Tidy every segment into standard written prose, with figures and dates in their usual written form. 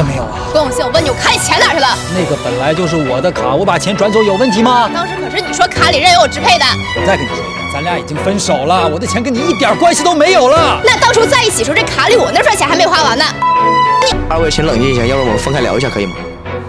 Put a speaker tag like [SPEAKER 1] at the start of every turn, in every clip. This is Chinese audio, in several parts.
[SPEAKER 1] 没有啊？
[SPEAKER 2] 关永信，我问你，我卡里钱哪去了？
[SPEAKER 1] 那个本来就是我的卡，我把钱转走有问题吗？
[SPEAKER 2] 当时可是你说卡里任由我支配的。
[SPEAKER 1] 我再跟你说一遍，咱俩已经分手了，我的钱跟你一点关系都没有了。
[SPEAKER 2] 那当初在一起时候，这卡里我那份钱还没花完呢。
[SPEAKER 3] 二位请冷静一下，要不然我们分开聊一下，可以吗？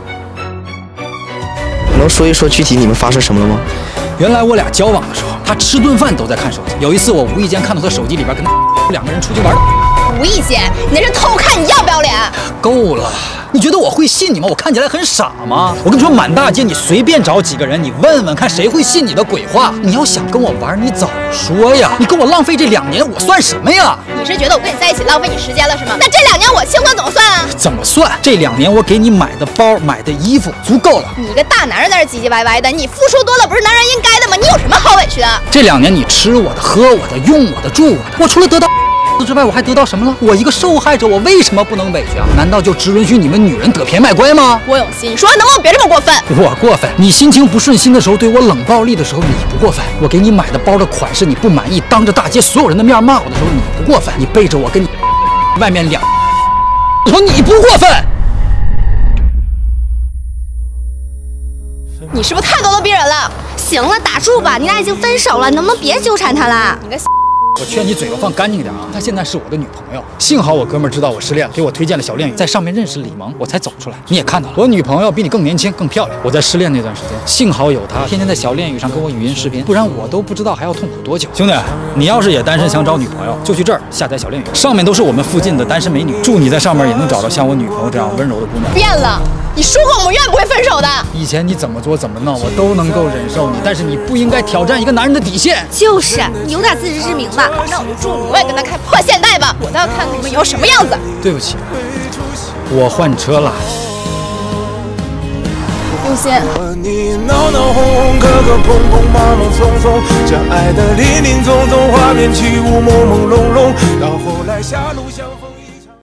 [SPEAKER 3] 能说一说具体你们发生什么了吗？
[SPEAKER 1] 原来我俩交往的时候，他吃顿饭都在看手机。有一次我无意间看到他手机里边跟他两个人出去玩。
[SPEAKER 2] 无意间，你那是偷看，你要不要脸？
[SPEAKER 1] 够了！你觉得我会信你吗？我看起来很傻吗？我跟你说，满大街你随便找几个人，你问问看谁会信你的鬼话？你要想跟我玩，你早说呀！你跟我浪费这2年，我算什么呀？
[SPEAKER 2] 你是觉得我跟你在一起浪费你时间了是吗？那这2年我清算怎么算啊？
[SPEAKER 1] 怎么算？这2年我给你买的包、买的衣服足够了。
[SPEAKER 2] 你一个大男人在这唧唧歪歪的，你付出多了不是男人应该的吗？你有什么好委屈的？
[SPEAKER 1] 这2年你吃我的、喝我的、用我的、住我的，我除了得到之外，我还得到什么了？我一个受害者，我为什么不能委屈啊？难道就只允许你们女人得便卖乖吗？
[SPEAKER 2] 郭永信，你说话能不能别这么过分？
[SPEAKER 1] 我过分。你心情不顺心的时候对我冷暴力的时候，你不过分。我给你买的包的款式你不满意，当着大街所有人的面骂我的时候，你不过分。你背着我跟你外面我说你不过分。
[SPEAKER 2] 你是不是太咄咄逼人了？
[SPEAKER 4] 行了，打住吧，你俩已经分手了，能不能别纠缠他了？
[SPEAKER 2] 你个。
[SPEAKER 1] 我劝你嘴巴放干净点啊！她现在是我的女朋友，幸好我哥们儿知道我失恋了，给我推荐了小恋语，在上面认识李萌，我才走出来。你也看到了，我女朋友比你更年轻、更漂亮。我在失恋那段时间，幸好有她，天天在小恋语上跟我语音视频，不然我都不知道还要痛苦多久。兄弟，你要是也单身想找女朋友，就去这儿下载小恋语，上面都是我们附近的单身美女，祝你在上面也能找到像我女朋友这样温柔的姑娘。
[SPEAKER 2] 变了。你说过我们永远不会分手的。
[SPEAKER 1] 以前你怎么作怎么闹，我都能够忍受你，但是你不应该挑战一个男人的底线。
[SPEAKER 4] 就是，你有点自知之明吧？
[SPEAKER 2] 那我就祝你，我也跟他开破现代吧，我倒要看看你们以后什么样子。
[SPEAKER 1] 对不起，我换车了。
[SPEAKER 2] 用心。
[SPEAKER 5] 和你闹闹哄哄，磕磕碰碰，忙忙匆匆，将爱的林林总总，画面起舞，朦朦胧胧，到后来狭路相逢。